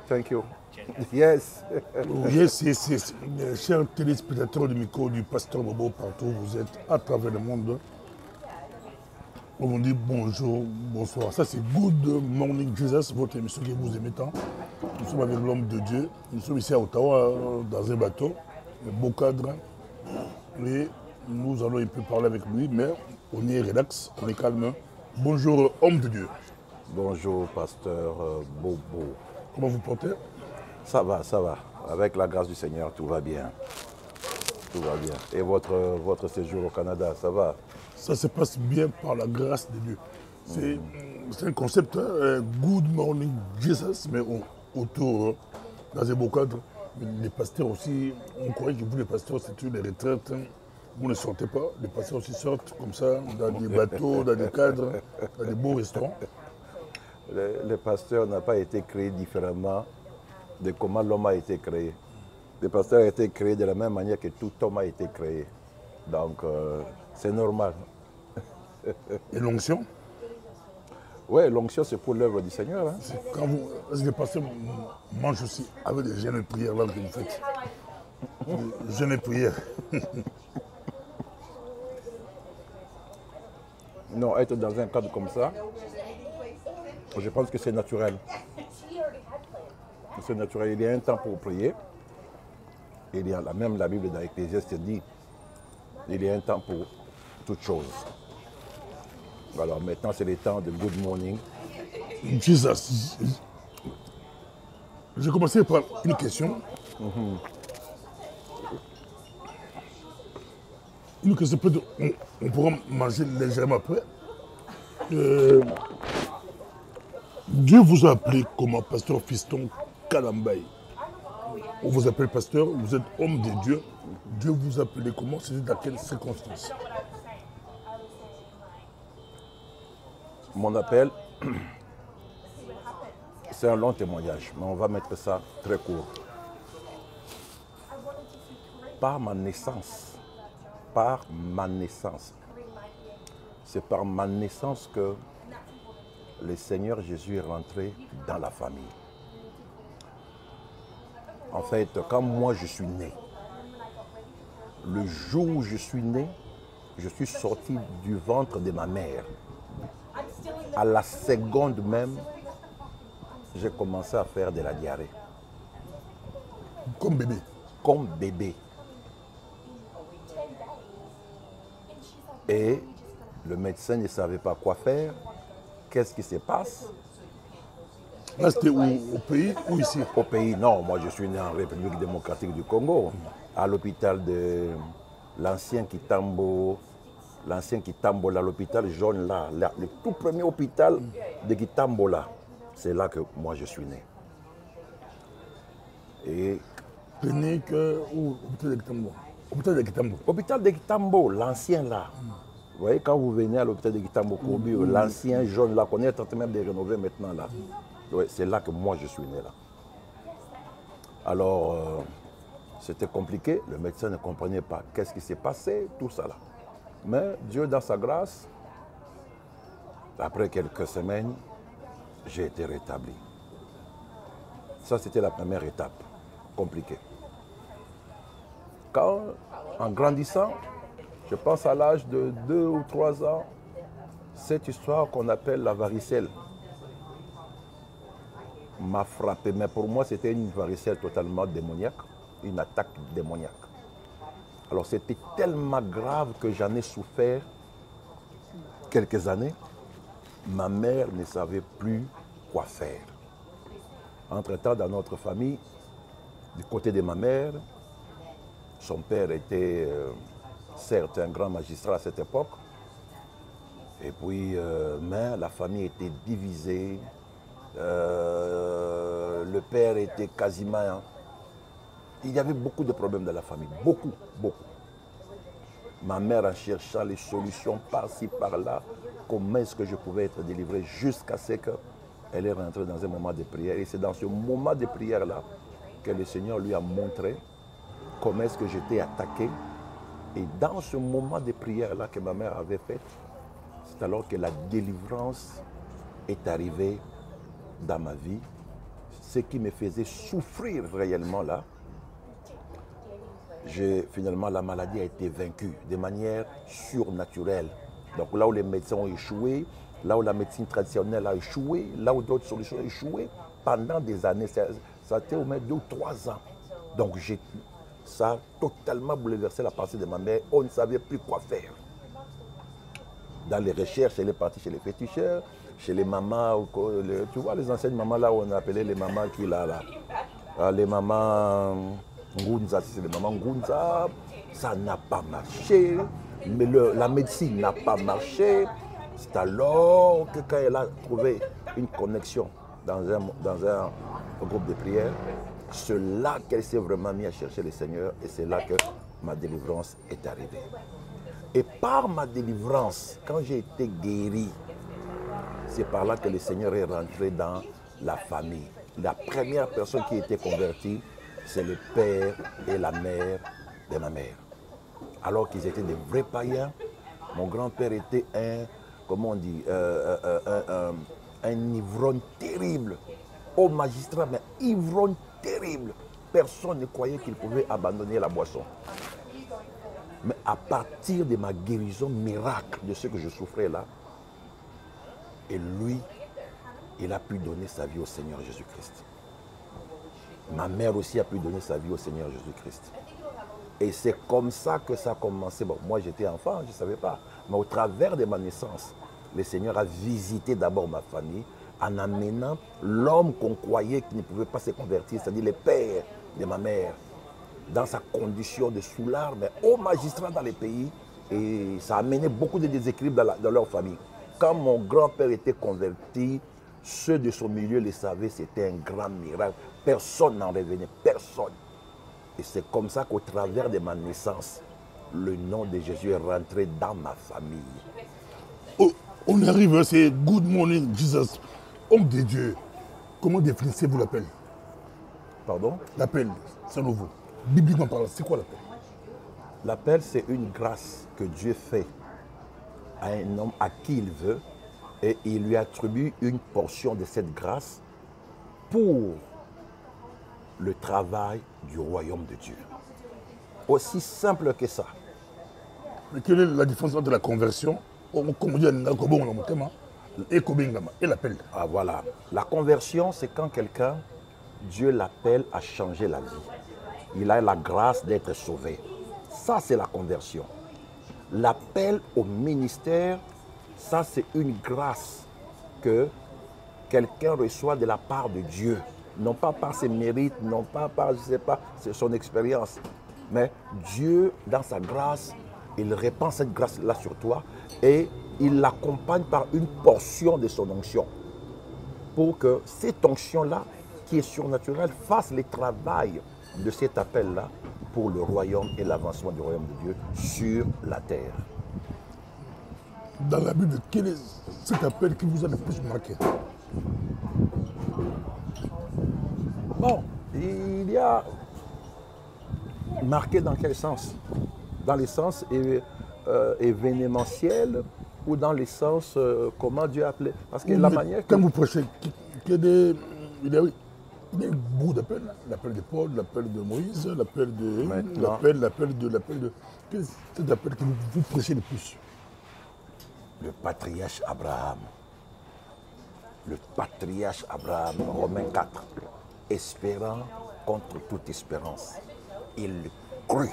Thank you. Yes. Yes, yes, yes. Chers téléspectateurs du micro du pasteur Bobo, partout où vous êtes à travers le monde, on vous dit bonjour, bonsoir. Ça, c'est Good Morning Jesus, votre émission que vous aimez tant. Nous sommes avec l'homme de Dieu. Nous sommes ici à Ottawa, dans un bateau, un beau cadre. Et nous allons un peu parler avec lui, mais on est relax, on est calme. Bonjour, homme de Dieu. Bonjour, pasteur Bobo. Comment vous portez? Ça va, ça va. Avec la grâce du Seigneur, tout va bien. Tout va bien. Et votre séjour au Canada, ça va? Ça se passe bien par la grâce de Dieu. C'est un concept, hein, Good Morning Jesus, mais autour, dans un beau cadre. Les pasteurs aussi, on croyait que vous, les pasteurs, c'est une retraite. Hein. Vous ne sortez pas. Les pasteurs aussi sortent comme ça, dans des bateaux, dans des cadres, dans des beaux restaurants. Le pasteur n'a pas été créé différemment de comment l'homme a été créé. Le pasteur a été créé de la même manière que tout homme a été créé. Donc, c'est normal. Et l'onction? Oui, l'onction, c'est pour l'œuvre du Seigneur. Hein. Quand vous, les pasteurs mangent aussi avec des jeûnes et prières là que vous faites. Jeûnes et prières. Non, être dans un cadre comme ça, je pense que c'est naturel. C'est naturel. Il y a un temps pour prier. Il y a même la Bible dans Ecclésiaste dit il y a un temps pour toutes choses. Alors maintenant, c'est le temps de Good Morning. Jesus. Je vais commencer par une question. Une question, peut-être on pourra manger légèrement après. Dieu vous a appelé comment, pasteur Fiston Kalambay? On vous appelle pasteur, vous êtes homme de Dieu. Dieu vous a appelé comment? C'était dans quelles circonstances? Mon appel, c'est un long témoignage, mais on va mettre ça très court. Par ma naissance, c'est par ma naissance que le Seigneur Jésus est rentré dans la famille. En fait, quand moi je suis né, le jour où je suis né, je suis sorti du ventre de ma mère. À la seconde même, j'ai commencé à faire de la diarrhée. Comme bébé? Comme bébé. Et le médecin ne savait pas quoi faire. Qu'est-ce qui se passe? Là, c'était au pays ou ici? Au pays, non. Moi, je suis né en République démocratique du Congo, à l'hôpital de l'ancien Kitambo. L'ancien Kitambo, l'hôpital jaune là, le tout premier hôpital de Kitambo là. C'est là que moi, je suis né. Et... Clinique ou hôpital de Kitambo? Hôpital de Kitambo. Hôpital de Kitambo, l'ancien là. Vous voyez, quand vous venez à l'hôpital de Kitambo, l'ancien jaune là, qu'on est en train même de rénover maintenant là. Ouais, c'est là que moi je suis né là. Alors, c'était compliqué, le médecin ne comprenait pas qu'est-ce qui s'est passé, tout ça là. Mais Dieu dans sa grâce, après quelques semaines, j'ai été rétabli. Ça c'était la première étape, compliquée. Quand, en grandissant, je pense à l'âge de 2 ou 3 ans, cette histoire qu'on appelle la varicelle m'a frappé. Mais pour moi, c'était une varicelle totalement démoniaque, une attaque démoniaque. Alors c'était tellement grave que j'en ai souffert quelques années. Ma mère ne savait plus quoi faire. Entre-temps, dans notre famille, du côté de ma mère, son père était certes un grand magistrat à cette époque. Et puis, mais la famille était divisée. Le père était quasiment... Il y avait beaucoup de problèmes dans la famille, beaucoup, beaucoup. Ma mère en cherchant les solutions par-ci, par-là, comment est-ce que je pouvais être délivré jusqu'à ce qu'elle est rentrée dans un moment de prière. Et c'est dans ce moment de prière-là que le Seigneur lui a montré comment est-ce que j'étais attaqué. Et dans ce moment de prière-là que ma mère avait fait, c'est alors que la délivrance est arrivée dans ma vie. ce qui me faisait souffrir réellement là, finalement la maladie a été vaincue de manière surnaturelle. Donc là où les médecins ont échoué, là où la médecine traditionnelle a échoué, là où d'autres solutions ont échoué, pendant des années, ça a été au moins 2 ou 3 ans. Donc ça a totalement bouleversé la pensée de ma mère. On ne savait plus quoi faire. Dans les recherches, elle est partie chez les féticheurs, chez les mamans, tu vois les anciennes mamans là où on appelait les mamans qui là, les mamans Ngunza, c'est les mamans Ngunza, ça n'a pas marché, mais la médecine n'a pas marché. C'est alors que quand elle a trouvé une connexion dans un groupe de prière, c'est là qu'elle s'est vraiment mise à chercher le Seigneur et c'est là que ma délivrance est arrivée. Et par ma délivrance, quand j'ai été guéri, c'est par là que le Seigneur est rentré dans la famille. La première personne qui était convertie, c'est le père et la mère de ma mère. Alors qu'ils étaient des vrais païens, mon grand-père était comment on dit, un ivrogne terrible. Au magistrat, mais ivrogne terrible. Personne ne croyait qu'il pouvait abandonner la boisson. Mais à partir de ma guérison miracle de ce que je souffrais là, et lui, il a pu donner sa vie au Seigneur Jésus-Christ. Ma mère aussi a pu donner sa vie au Seigneur Jésus-Christ. Et c'est comme ça que ça a commencé. Bon, moi j'étais enfant, je ne savais pas. Mais au travers de ma naissance, le Seigneur a visité d'abord ma famille en amenant l'homme qu'on croyait qui ne pouvait pas se convertir, c'est-à-dire le père de ma mère, dans sa condition de soulard, mais au magistrat dans les pays. Et ça a amené beaucoup de déséquilibres dans leur famille. Quand mon grand-père était converti, ceux de son milieu le savaient, c'était un grand miracle. Personne n'en revenait, personne. Et c'est comme ça qu'au travers de ma naissance, le nom de Jésus est rentré dans ma famille. Oh, on arrive, c'est Good Morning Jesus, homme de Dieu. Comment définissez-vous l'appel? Pardon? L'appel, c'est nouveau. Bibliquement parlant, c'est quoi l'appel? L'appel, c'est une grâce que Dieu fait à un homme à qui il veut et il lui attribue une portion de cette grâce pour le travail du royaume de Dieu. Aussi simple que ça. Mais quelle est la différence entre la conversion, comme on dit et l'appel? Ah voilà. La conversion, c'est quand quelqu'un, Dieu l'appelle à changer la vie. Il a la grâce d'être sauvé. Ça, c'est la conversion. L'appel au ministère, ça, c'est une grâce que quelqu'un reçoit de la part de Dieu. Non pas par ses mérites, non pas par, je ne sais pas, son expérience. Mais Dieu, dans sa grâce, il répand cette grâce-là sur toi et il l'accompagne par une portion de son onction. Pour que cette onction-là, qui est surnaturelle, fasse le travail de cet appel-là pour le royaume et l'avancement du royaume de Dieu sur la terre. Dans la Bible, quel est cet appel qui vous a le plus marqué? Bon, il y a marqué dans quel sens? Dans le sens événementiel ou dans le sens comment Dieu a appelé? Parce que la manière quand vous prêchez, il y a beaucoup d'appels. L'appel de Paul, l'appel de Moïse, l'appel de... Quel est cet appel que vous prêchez le plus? Le patriarche Abraham. Le patriarche Abraham, Romains 4. Espérant contre toute espérance. Il le crut.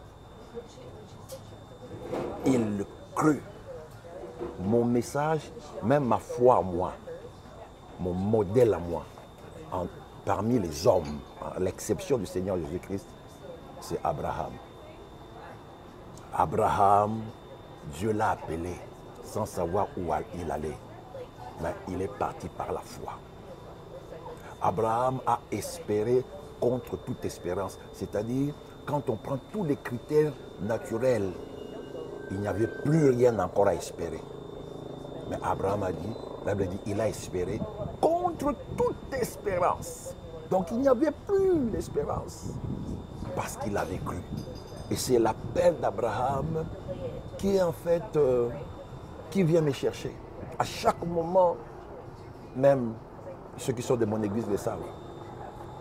Il le crut. Mon message, même ma foi à moi, mon modèle à moi, parmi les hommes, à l'exception du Seigneur Jésus-Christ, c'est Abraham. Abraham, Dieu l'a appelé sans savoir où il allait, mais il est parti par la foi. Abraham a espéré contre toute espérance, c'est-à-dire quand on prend tous les critères naturels, il n'y avait plus rien encore à espérer. Mais Abraham a dit, la Bible dit, il a espéré contre toute espérance. Donc il n'y avait plus d'espérance parce qu'il avait cru. Et c'est l'appel d'Abraham qui est en fait, qui vient me chercher. À chaque moment, même ceux qui sont de mon église le savent.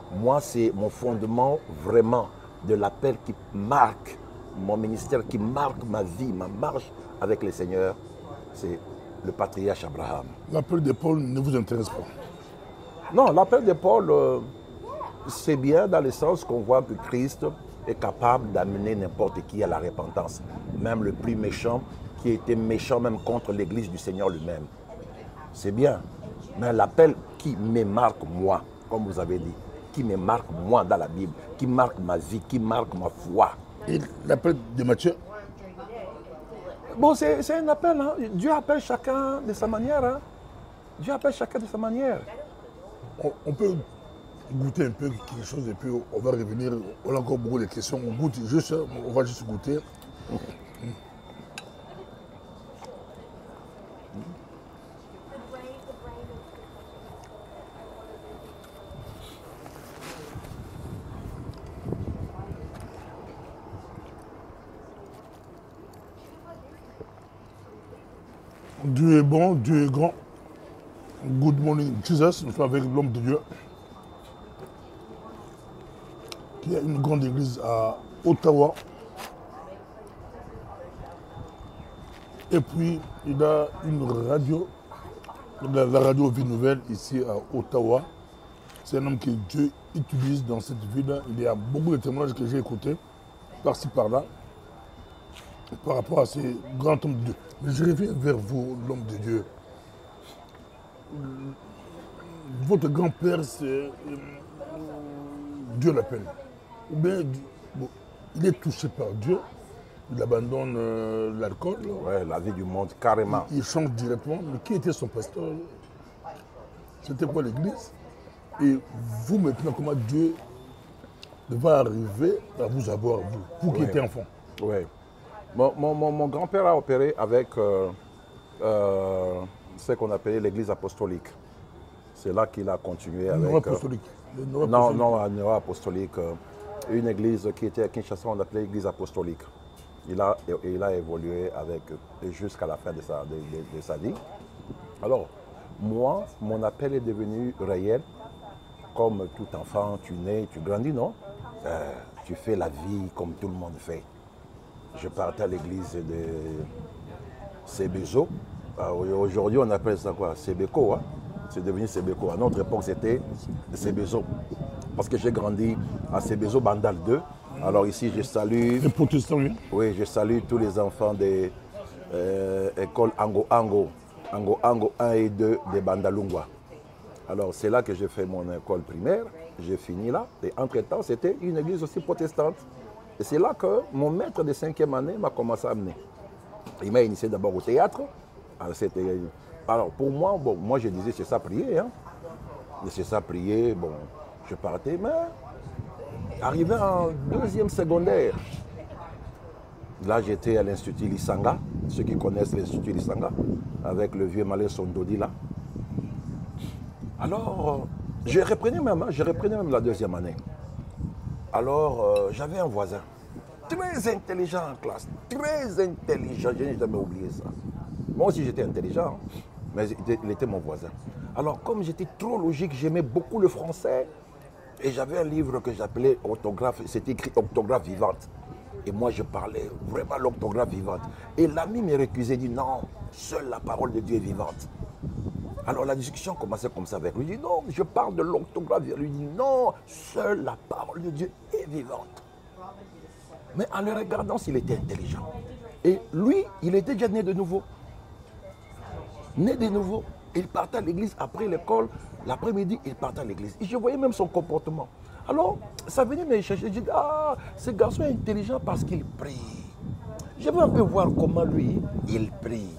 Moi, c'est mon fondement vraiment de l'appel qui marque mon ministère, qui marque ma vie, ma marche avec le Seigneur. C'est le patriarche Abraham. L'appel de Paul ne vous intéresse pas? Non, l'appel de Paul, c'est bien dans le sens qu'on voit que Christ est capable d'amener n'importe qui à la repentance. Même le plus méchant, qui était méchant même contre l'Église du Seigneur lui-même. C'est bien. Mais l'appel qui me marque moi, comme vous avez dit, qui me marque moi dans la Bible, qui marque ma vie, qui marque ma foi. Et l'appel de Matthieu? Bon, c'est un appel. Hein. Dieu appelle chacun de sa manière. Hein. Dieu appelle chacun de sa manière. On peut goûter un peu quelque chose et puis on va revenir. On a encore beaucoup de questions. On goûte juste, on va juste goûter. Dieu est bon, Dieu est grand. Good morning, Jesus. Nous sommes avec l'homme de Dieu qui a une grande église à Ottawa. Et puis, il a une radio, la radio Vie Nouvelle ici à Ottawa. C'est un homme que Dieu utilise dans cette ville. Il y a beaucoup de témoignages que j'ai écoutés, par-ci, par-là, par rapport à ces grands hommes de Dieu. Mais je reviens vers vous, l'homme de Dieu. Votre grand-père, c'est Dieu l'appelle. Ou bien, bon, il est touché par Dieu, il abandonne l'alcool. Ouais, la vie du monde, carrément. Il change directement. Mais qui était son pasteur? C'était quoi l'église? Et vous, maintenant, comment Dieu va arriver à vous avoir, vous qui étiez enfant? Oui. Mon grand-père a opéré avec ce qu'on appelait l'église apostolique. C'est là qu'il a continué avec... Apostolique. Non, un apostolique. Une église qui était à Kinshasa, on l'appelait l'église apostolique. Il a évolué avec jusqu'à la fin de sa vie. Alors, moi, mon appel est devenu réel. Comme tout enfant, tu nais, tu grandis, non? Tu fais la vie comme tout le monde fait. Je partais à l'église de Sébezo. Aujourd'hui, on appelle ça quoi? Sébeko. Hein? C'est devenu Sébeko. À notre époque, c'était Sébezo. Parce que j'ai grandi à Sébezo, Bandal 2. Alors ici, je salue... Les protestants, oui. Oui, je salue tous les enfants de l'école Ango Ango. Ango Ango 1 et 2 de Bandalungwa. Alors c'est là que j'ai fait mon école primaire. J'ai fini là. Et entre-temps, c'était une église aussi protestante. Et c'est là que mon maître de 5e année m'a commencé à amener. Il m'a initié d'abord au théâtre. Alors pour moi, bon, moi je disais c'est ça prier. Hein. C'est ça prier, bon, je partais. Mais arrivé en 2e secondaire, là j'étais à l'Institut Lisanga, ceux qui connaissent l'Institut Lisanga, avec le vieux Malin Sondodi là. Alors, je reprenais même la 2e année. Alors, j'avais un voisin, très intelligent en classe, très intelligent, je n'ai jamais oublié ça. Moi aussi j'étais intelligent, mais il était mon voisin. Alors, comme j'étais trop logique, j'aimais beaucoup le français, et j'avais un livre que j'appelais orthographe, c'était écrit orthographe vivante. Et moi, je parlais vraiment l'orthographe vivante. Et l'ami me récusait, dit non, seule la parole de Dieu est vivante. Alors la discussion commençait comme ça avec lui. Il dit non, je parle de l'orthographe. Il lui dit non, seule la parole de Dieu est vivante. Mais en le regardant, s'il était intelligent. Et lui, il était déjà né de nouveau. Né de nouveau. Il partait à l'église après l'école. L'après-midi, il partait à l'église. Et je voyais même son comportement. Alors, ça venait me chercher. Je dis, ah, ce garçon est intelligent parce qu'il prie. Je veux un peu voir comment lui, il prie.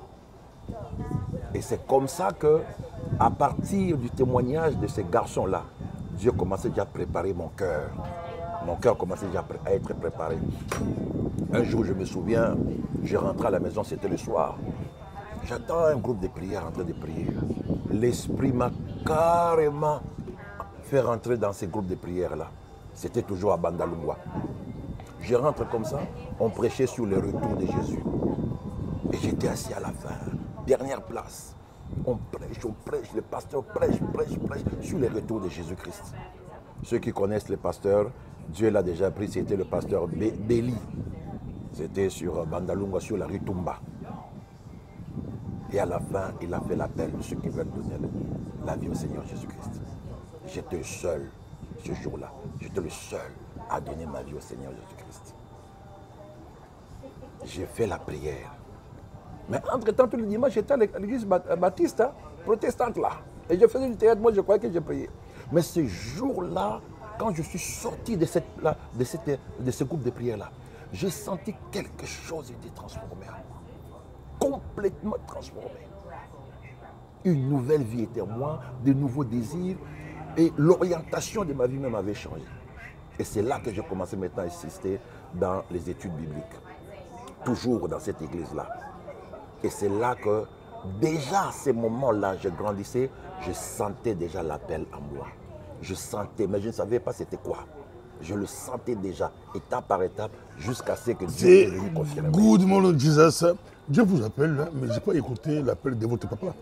Et c'est comme ça que, à partir du témoignage de ces garçons-là, Dieu commençait déjà à préparer mon cœur. Mon cœur commençait déjà à être préparé. Un jour, je me souviens, je rentrais à la maison, c'était le soir. J'attends un groupe de prières en train de prier. L'esprit m'a carrément fait rentrer dans ces groupes de prières-là. C'était toujours à Bandalungwa. Je rentre comme ça, on prêchait sur le retour de Jésus. Et j'étais assis à la fin, dernière place. On prêche, le pasteur prêche sur le retour de Jésus-Christ. Ceux qui connaissent les pasteurs, Dieu l'a déjà pris, c'était le pasteur Béli. C'était sur Bandalunga, sur la rue Tumba. Et à la fin, il a fait l'appel de ceux qui veulent donner la vie au Seigneur Jésus-Christ. J'étais seul ce jour-là. J'étais le seul à donner ma vie au Seigneur Jésus-Christ. J'ai fait la prière. Mais entre-temps, tout le dimanche, j'étais à l'église baptiste, hein, protestante là. Et je faisais du théâtre, moi je croyais que j'ai prié. Mais ce jour-là, quand je suis sorti de ce groupe de prière-là, j'ai senti quelque chose était transformé en moi. Complètement transformé. Une nouvelle vie était en moi, de nouveaux désirs, et l'orientation de ma vie même avait changé. Et c'est là que j'ai commencé maintenant à assister dans les études bibliques. Toujours dans cette église-là. Et c'est là que, déjà à ces moments-là, je grandissais, je sentais déjà l'appel en moi. Je sentais, mais je ne savais pas c'était quoi. Je le sentais déjà, étape par étape, jusqu'à ce que Dieu est venu confirmer. Good morning, Jesus. Dieu vous appelle, hein, mais je n'ai pas écouté l'appel de votre papa.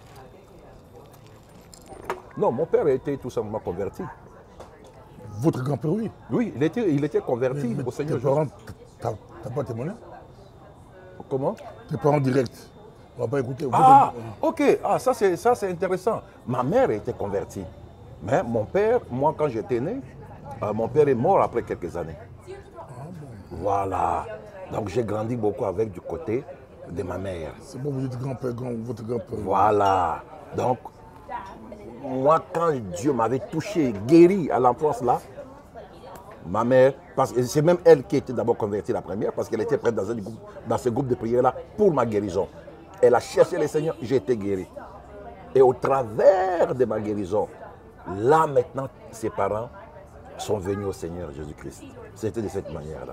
Non, mon père était tout simplement converti. Votre grand-père, oui. Oui, il était converti Mais au Seigneur. tes parents, t'as pas témoigné? Comment? Tes parents directs. On va pas écouter. Ah, ok. Ah, ça c'est intéressant. Ma mère était convertie. Mais mon père, moi quand j'étais né, mon père est mort après quelques années. Voilà. Donc j'ai grandi beaucoup avec du côté de ma mère. C'est bon, vous êtes grand-père, votre grand-père. Voilà. Donc, moi quand Dieu m'avait touché, guéri à l'enfance là, ma mère, parce que c'est même elle qui était d'abord convertie la première, parce qu'elle était prête dans ce groupe de prière-là pour ma guérison. Elle a cherché le Seigneur, j'ai été guéri. Et au travers de ma guérison, là maintenant, ses parents sont venus au Seigneur Jésus-Christ. C'était de cette manière-là.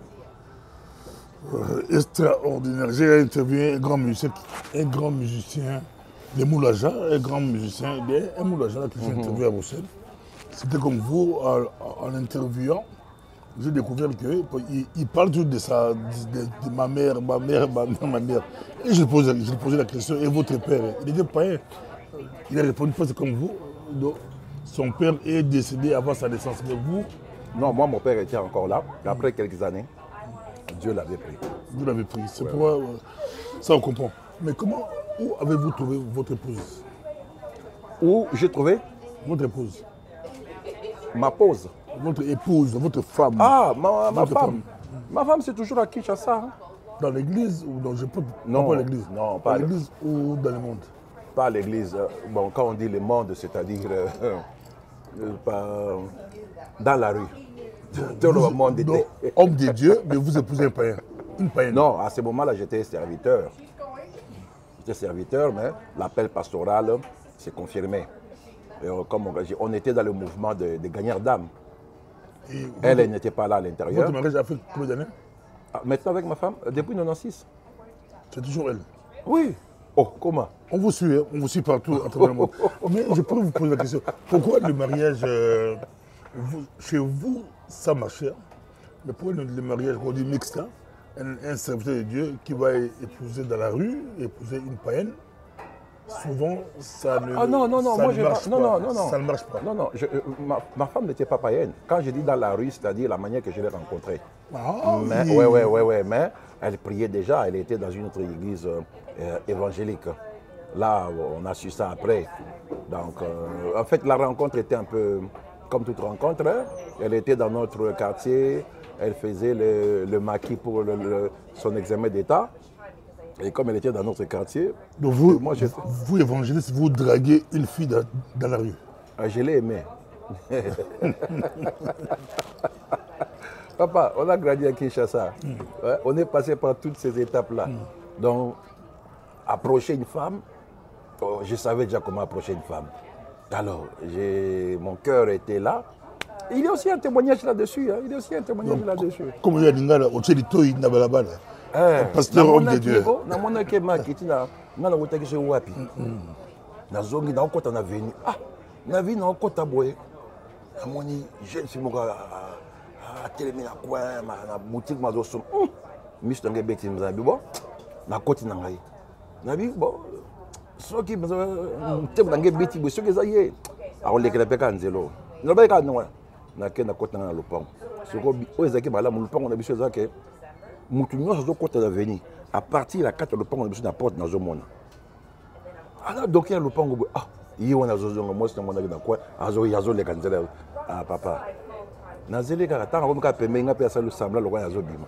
Extraordinaire. J'ai interviewé un grand musicien de Moulaja, un grand musicien, un Moulaja là, que j'ai interviewé à Bruxelles. C'était comme vous, en interviewant, j'ai découvert qu'il parle toujours de ma mère. Et je lui posais la question, et votre père? Il était païen. Il a répondu, pas comme vous. Donc, son père est décédé avant sa naissance. Mais vous? Non, moi, mon père était encore là. Et après quelques années, Dieu l'avait pris. Vous l'avez pris. C'est pourquoi ça, on comprend. Mais où avez-vous trouvé votre épouse? Où j'ai trouvé Votre épouse. ma pause. Votre épouse, votre femme. Ah, ma Votre femme. Ma femme, c'est toujours à Kinshasa. Hein. Dans l'église ou dans Non, pas à l'église. non, pas à l'église ou dans le monde. Pas à l'église. Bon, quand on dit le monde, c'est-à-dire dans la rue. Dans le monde Donc, homme de Dieu, mais vous épousez un païen. Une païenne. Non, à ce moment-là, j'étais serviteur. J'étais serviteur, mais l'appel pastoral s'est confirmé. Et comme on était dans le mouvement de gagnants d'âme. Elle n'était pas là à l'intérieur. Votre mariage a fait combien d'années? Maintenant avec ma femme, depuis 96. C'est toujours elle. Oui. Oh, comment? On vous suit, hein, on vous suit partout à travers le monde. Mais je pourrais vous poser la question. Pourquoi le mariage, chez vous, ça marchait? Mais pourquoi le mariage, on dit mixte, hein, un serviteur de Dieu qui va épouser dans la rue, épouser une païenne, souvent, ça ne, ah non, moi je marche pas. pas. Non. Ça ne marche pas. Non, ma femme n'était pas païenne. Quand je dis dans la rue, c'est-à-dire la manière que je l'ai rencontrée. Ah, Mais, oui. ouais, mais elle priait déjà, elle était dans une autre église évangélique. Là, on a su ça après. Donc, en fait, la rencontre était un peu comme toute rencontre. Hein. Elle était dans notre quartier, elle faisait le maquis pour son examen d'État. Et comme elle était dans notre quartier, donc vous évangéliste, vous draguez une fille dans la rue. Je l'ai aimée. Papa, on a grandi à Kinshasa. Ouais, on est passé par toutes ces étapes-là. Donc, approcher une femme, je savais déjà comment approcher une femme. Alors, mon cœur était là. Il y a aussi un témoignage là-dessus. Hein. Il y a aussi un témoignage là-dessus. Comme il y a des gars, au Tchelito, il n'a pas la pasteur homme de Dieu. Na mona ke makiti na na wotaki se wapi. Na zongi na okota na veni. Ah, na vi na okota boye. Amoni jeune fille moko a telemi na coin na boutique mazo som. Mister nge beti mzabi bo. Na koti na ngai. Na bi bo. Soki mzabi te na nge beti bo soki za ye. A olekela peka nzelo. nalobaki non nake nakota na lopango soko oyo ezalaki malamu lopango na biso ezalaki mutu nyonso azokota na veni à partir ya kati ya lopango na biso na porte nazomona ala doki ya lopango boye ye wana azozonga mwasi namonaki na kwa azoleka nzela papa nazeli kaka ntango akomi kaka pembeni nga mpe asali sambla lokola azobima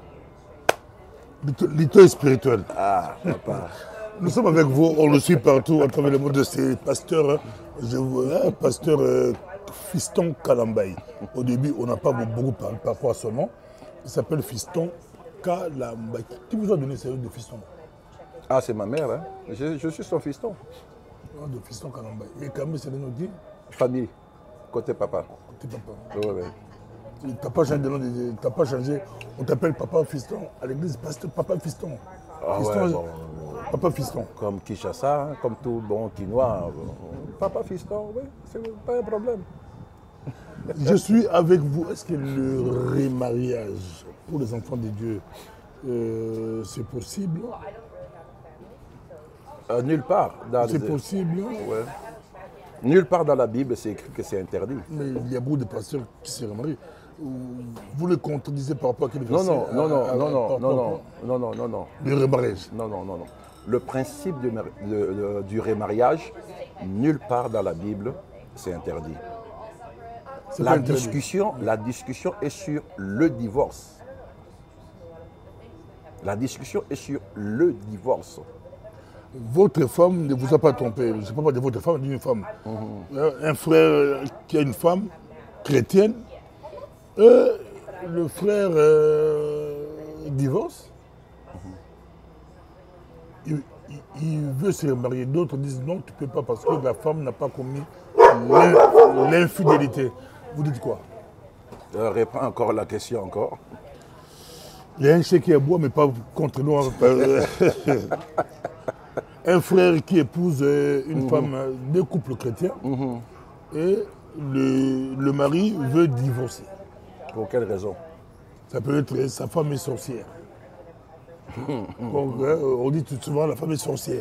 L'ito spirituel. Papa. Nous sommes avec vous, on le suit partout à travers le monde de ces pasteurs. Pasteur Fiston Kalambaye. Au début, on n'a pas beaucoup parlé par rapport à son nom. Il s'appelle Fiston Kalambaye. Qui vous a donné ce nom de Fiston? Ah, c'est ma mère, hein. Je suis son fiston. De Fiston Kalambaye. Mais quand même, c'est le nom dit Famille, côté papa. Côté papa. Ouais. Tu n'as pas changé de nom, tu n'as pas changé. On t'appelle Papa Fiston à l'église, pasteur Papa Fiston. Fiston, Ouais, Papa Fiston. comme Kinshasa, hein, comme tout bon Quinois. Papa fiston, oui, c'est pas un problème. Je suis avec vous. Est-ce que le remariage pour les enfants de Dieu, c'est possible? Nulle part dans C'est possible. Ouais. Nulle part dans la Bible, c'est écrit que c'est interdit. Mais il y a beaucoup de pasteurs qui se remarient. Vous le contredisez par rapport à quel verset? Non. Le remariage. Non. Le principe du remariage, nulle part dans la Bible, c'est interdit. La discussion est sur le divorce. La discussion est sur le divorce. Votre femme ne vous a pas trompé. Je ne parle pas de votre femme, d'une femme. Un frère qui a une femme chrétienne, le frère divorce. Il veut se remarier. D'autres disent non, tu ne peux pas parce que la femme n'a pas commis l'infidélité. Vous dites quoi? Réponds encore la question encore. Il y a un chèque qui est bois, mais pas contre nous. Un frère qui épouse une femme, deux couples chrétiens, et le mari veut divorcer. Pour quelle raison? Ça peut être sa femme est sorcière. Donc, on dit tout souvent la femme est sorcière.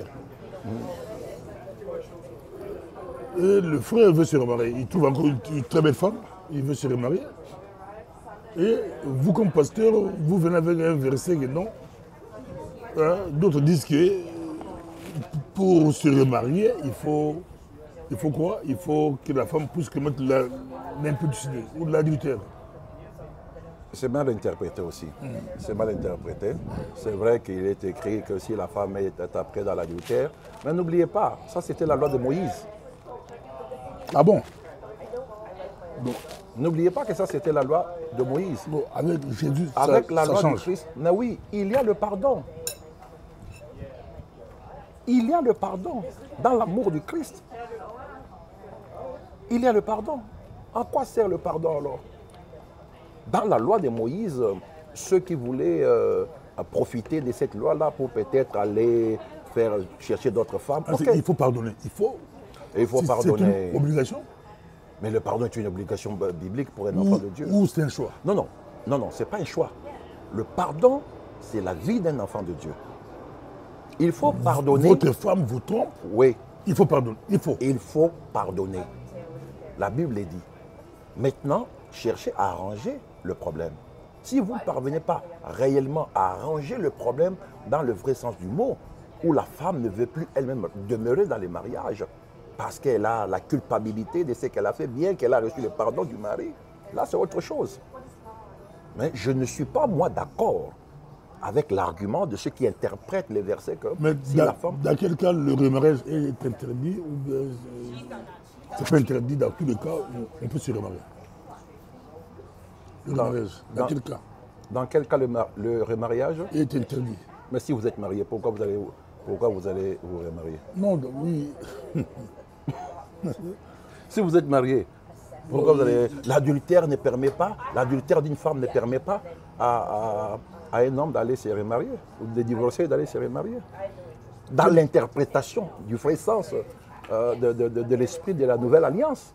Et le frère veut se remarier. Il trouve encore une très belle femme, il veut se remarier. Et vous, comme pasteur, vous venez avec un verset que non. D'autres disent que pour se remarier, il faut quoi? Il faut que la femme puisse commettre l'impudicité ou l'adultère. C'est mal interprété aussi. C'est mal interprété. C'est vrai qu'il est écrit que si la femme est après dans l'adultère, mais n'oubliez pas, ça c'était la loi de Moïse. Ah bon? N'oubliez pas que ça c'était la loi de Moïse. Bon, avec Jésus, avec la loi change. de Christ, mais oui, il y a le pardon. Il y a le pardon dans l'amour du Christ. Il y a le pardon. À quoi sert le pardon alors? Dans la loi de Moïse, ceux qui voulaient profiter de cette loi-là pour peut-être aller chercher d'autres femmes. Okay. Il faut pardonner. Il faut pardonner. C'est une obligation? Mais le pardon est une obligation biblique pour un enfant de Dieu. Ou c'est un choix? Non, ce n'est pas un choix. Le pardon, c'est la vie d'un enfant de Dieu. Il faut pardonner. Votre femme vous trompe? Oui. Il faut pardonner. Il faut pardonner. La Bible est dit. Maintenant, cherchez à arranger le problème. Si vous ne parvenez pas réellement à arranger le problème dans le vrai sens du mot, où la femme ne veut plus elle-même demeurer dans les mariages parce qu'elle a la culpabilité de ce qu'elle a fait, bien qu'elle a reçu le pardon du mari, là c'est autre chose. Mais je ne suis pas moi d'accord avec l'argument de ceux qui interprètent les versets comme si la femme... Dans quel cas le remariage est interdit ou bien c'est pas interdit? Dans tous les cas, on peut se remarier. Le remariage, dans quel cas? Dans quel cas le remariage est interdit? Mais si vous êtes marié, pourquoi vous allez vous remarier? Non, oui. Si vous êtes marié, pourquoi vous allez... L'adultère ne permet pas, l'adultère d'une femme ne permet pas à un homme d'aller se remarier, ou de divorcer et d'aller se remarier. Dans l'interprétation du vrai sens de l'esprit de la nouvelle alliance.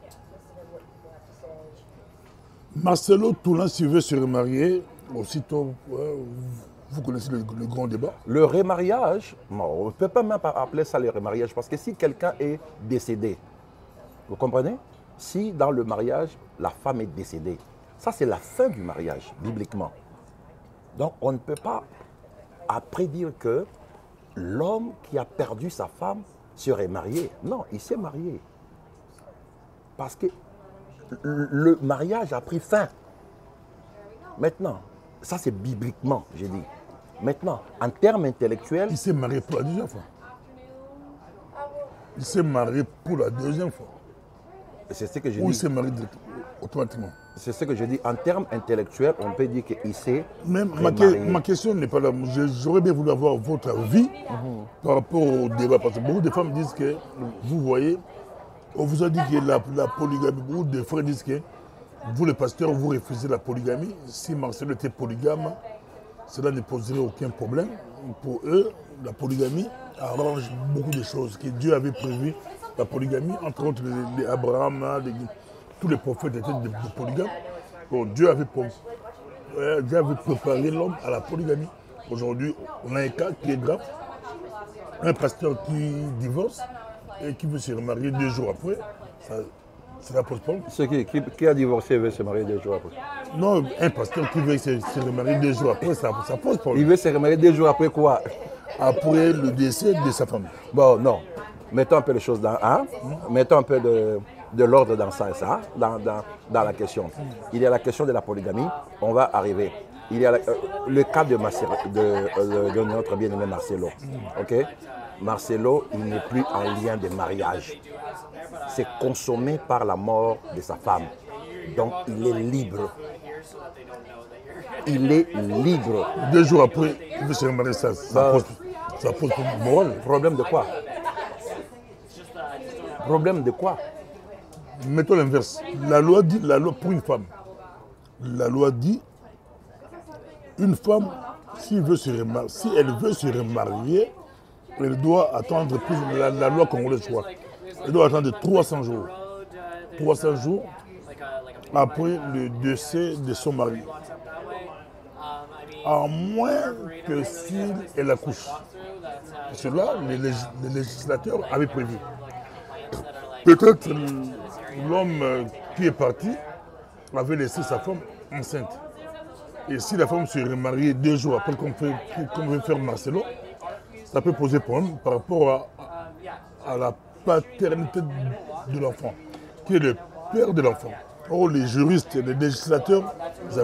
Marcelo Toulin, s'il veut se remarier, aussitôt, vous connaissez le grand débat. Le remariage, on ne peut pas même appeler ça le remariage, parce que si quelqu'un est décédé, vous comprenez? si dans le mariage, la femme est décédée. Ça, c'est la fin du mariage, bibliquement. Donc, on ne peut pas après dire que l'homme qui a perdu sa femme serait marié. Non, il s'est marié. Parce que le mariage a pris fin. Maintenant, ça c'est bibliquement, j'ai dit. Maintenant, en termes intellectuels... Il s'est marié pour la deuxième fois. Il s'est marié pour la deuxième fois. C'est ce que je dis. Ou il s'est marié automatiquement. C'est ce que je dis. En termes intellectuels, on peut dire qu'il s'est ma question n'est pas là. J'aurais bien voulu avoir votre avis par rapport au débat. Parce que beaucoup de femmes disent que, vous voyez, on vous a dit que la polygamie, beaucoup de frères disent que vous, les pasteurs, vous refusez la polygamie. Si Marcelo était polygame, cela ne poserait aucun problème. Pour eux, la polygamie arrange beaucoup de choses. Que Dieu avait prévu la polygamie, entre autres les Abraham, tous les prophètes étaient des polygames. Bon, Dieu avait préparé l'homme à la polygamie. Aujourd'hui, on a un cas qui est grave. Un pasteur qui divorce et qui veut se remarier 2 jours après, ça pose problème. Qui a divorcé veut se marier 2 jours après? Non, un pasteur qui veut se remarier 2 jours après, ça pose problème. Il veut se remarier 2 jours après quoi? Après le décès de sa femme. Bon, non. Mettons un peu les choses dans... Hein? Mettons un peu de l'ordre dans ça, dans la question. Il y a la question de la polygamie, on va arriver. Il y a le cas de notre bien-aimé Marcelo. Ok? Marcelo, il n'est plus en lien de mariage. C'est consommé par la mort de sa femme. Donc, il est libre. Il est libre. 2 jours après, il veut se remarier, ça pose moral. Problème de quoi? Problème de quoi? Mettons l'inverse. La loi pour une femme. La loi dit, une femme, si elle veut se remarier, elle doit attendre plus la loi congolaise, je crois. Elle doit attendre 300 jours. 300 jours après le décès de son mari. À moins que si elle accouche. Cela, les législateurs avaient prévu. Peut-être l'homme qui est parti avait laissé sa femme enceinte. Et si la femme se remariait 2 jours après, comme veut faire Marcelo, ça peut poser problème par rapport à la paternité de l'enfant, qui est le père de l'enfant. Or, les juristes et les législateurs,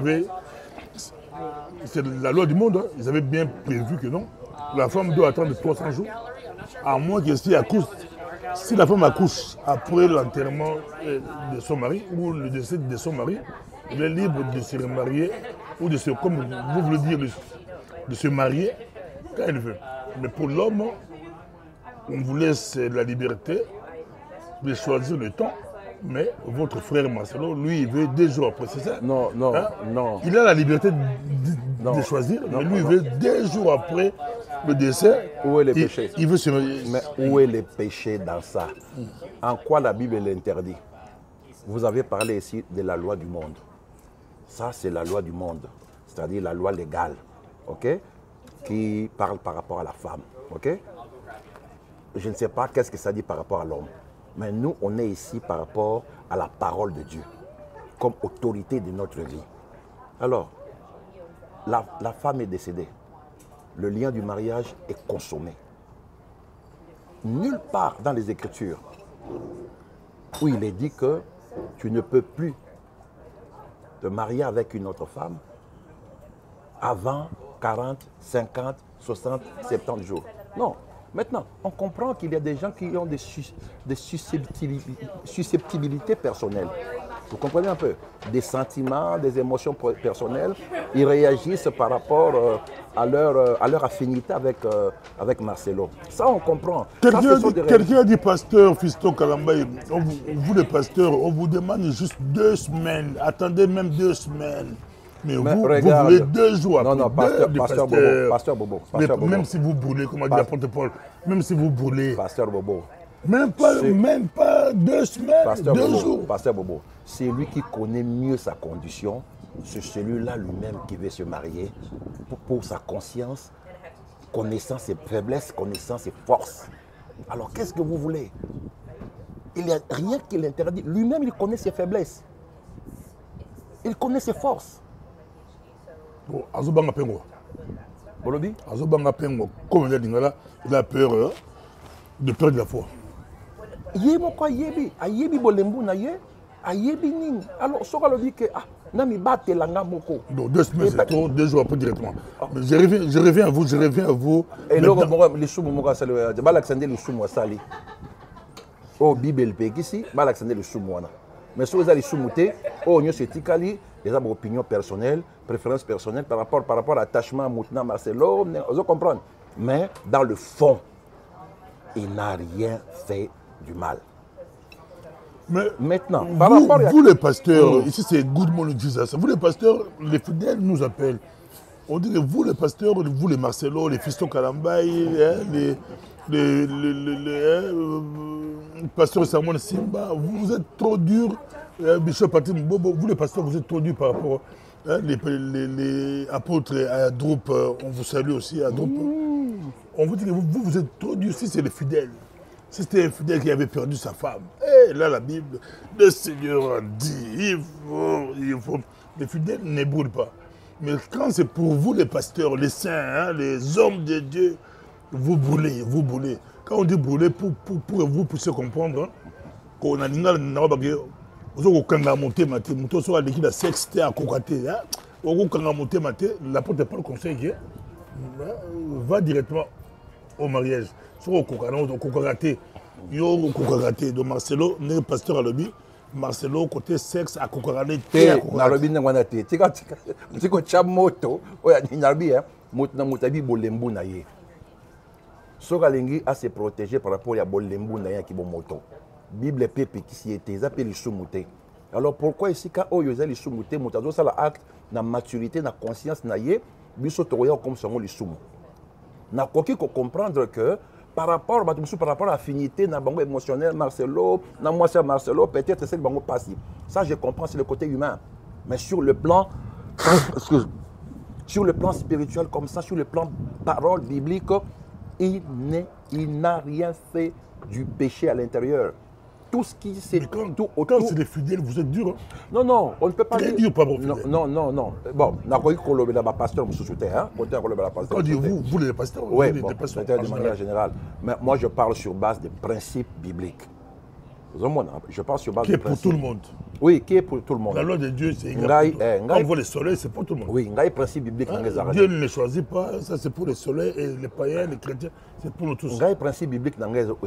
c'est la loi du monde, hein, ils avaient bien prévu que non. La femme doit attendre 300 jours, à moins que si la femme accouche après l'enterrement de son mari ou le décès de son mari, elle est libre de se remarier ou de se, comme vous voulez dire, de se marier quand elle veut. Mais pour l'homme, on vous laisse la liberté de choisir le temps. Mais votre frère Marcelo, lui, il veut 2 jours après, c'est ça? Non. Il a la liberté de choisir, mais lui, il veut 2 jours après le décès. Où est le péché? Il veut se... Mais où est le péché dans ça? En quoi la Bible l'interdit? Vous avez parlé ici de la loi du monde. Ça, c'est la loi du monde, c'est-à-dire la loi légale, ok? Qui parle par rapport à la femme, ok? Je ne sais pas qu'est-ce que ça dit par rapport à l'homme. Mais nous, on est ici par rapport à la parole de Dieu, comme autorité de notre vie. Alors, la femme est décédée. Le lien du mariage est consommé. Nulle part dans les Écritures où il est dit que tu ne peux plus te marier avec une autre femme avant 40, 50, 60, 70 jours. Non. Maintenant, on comprend qu'il y a des gens qui ont des susceptibilités personnelles. Vous comprenez un peu? Des sentiments, des émotions personnelles. Ils réagissent par rapport à leur affinité avec Marcelo. Ça, on comprend. Quelqu'un a dit, pasteur Fiston Kalambaye, vous les pasteurs, on vous demande juste 2 semaines. Attendez même 2 semaines. Mais vous voulez 2 jours après. Non, pasteur Bobo. Même si vous brûlez, comme a dit l'apôtre Paul, même si vous brûlez. Pasteur Bobo. Même pas 2 semaines, 2 jours. Pasteur Bobo, c'est lui qui connaît mieux sa condition. C'est celui-là lui-même qui veut se marier pour sa conscience, connaissant ses faiblesses, connaissant ses forces. Alors qu'est-ce que vous voulez? il n'y a rien qui l'interdit. Lui-même, il connaît ses faiblesses. Il connaît ses forces. Bon, Azobanga Pengo. Bolobi? Azobanga Pengo, comme il a dit, il a peur de perdre la foi. Yémo quoi yébi, ayebi bolembu na ye, ayebi ning. Alors, ce qu'on dit que nami bate langa moko. Donc 2 semaines c'est trop, 2 jours après directement. Mais je reviens à vous. Et là, les choux moka sali, balakende les choux moi sali. Oh Bible pekisi, balakende les choux moi na. Mais si vous avez les choux mouté, oh nyo setikali, les a opinion personnelle, préférence personnelle par rapport à l'attachement à Moutna Marcelo, vous comprenez. Mais dans le fond, il n'a rien fait du mal. Mais maintenant, par rapport à... vous les pasteurs, ici c'est Good Morning Jesus, vous les pasteurs, les fidèles nous appellent. On dit que vous les pasteurs, vous les Marcelo, les Fiston Kalambaye, les pasteurs Samuel Simba, vous êtes trop durs. Bishop Patrick Mbobo, vous les pasteurs, vous êtes trop durs par rapport les apôtres à Droup, on vous salue aussi à Droup. On vous dit que vous êtes trop durs, si c'est les fidèles. Si c'était un fidèle qui avait perdu sa femme, et là la Bible, le Seigneur a dit, il faut. Les fidèles ne brûlent pas. Mais quand c'est pour vous les pasteurs, les saints, les hommes de Dieu, vous brûlez, vous brûlez. Quand on dit brûler, pour vous puissiez comprendre, qu'on a vous monté maté, vous soit l'équipe de sexe à cocaté, monté maté, l'apôtre Paul conseille va directement au mariage. Sur au cocaté, yo cocaté de Marcelo, n'est pasteur à l'objet. Marcelo côté sexe à cocaté. Na l'objet n'a pas été. Tika chamoto, oya n'arbi motna motabi bolembu na ye. Sokalengi a se protéger par rapport à bolembu na ye qui bon moto. Bible pepe qui s'y était, ils appellent les sous-moutés. Alors pourquoi ici, quand ils ont les sous-moutés, ils ont l'acte, la maturité, la conscience, ils sont comme ça, les sous-moutés. Nous avons comprendre que par rapport à l'affinité, émotionnelle, Marcelo, peut-être c'est le passé. Ça, je comprends, c'est le côté humain. Mais sur le plan, sur le plan spirituel, comme ça, sur le plan parole biblique, il n'a rien fait du péché à l'intérieur. Tout ce qui s'est tout autour. Quand c'est des fidèles, vous êtes dur. Hein? Non, on ne peut pas dire. Dur, pas bon non. Bon, on a connu qu'on le pasteur, hein? Quand dit vous les pasteurs, oui, de manière générale. Mais moi, je parle sur base des principes bibliques. Je parle sur base des principes. Qui est pour tout le monde. Oui, qui est pour tout le monde. La loi de Dieu, c'est égal. Quand on voit le soleil, c'est pour tout le monde. Oui, il y a des principes bibliques. Dieu ne les choisit pas, ça c'est pour le soleil et les païens, les chrétiens, c'est pour nous tous. Il y a des principes bibliques dans les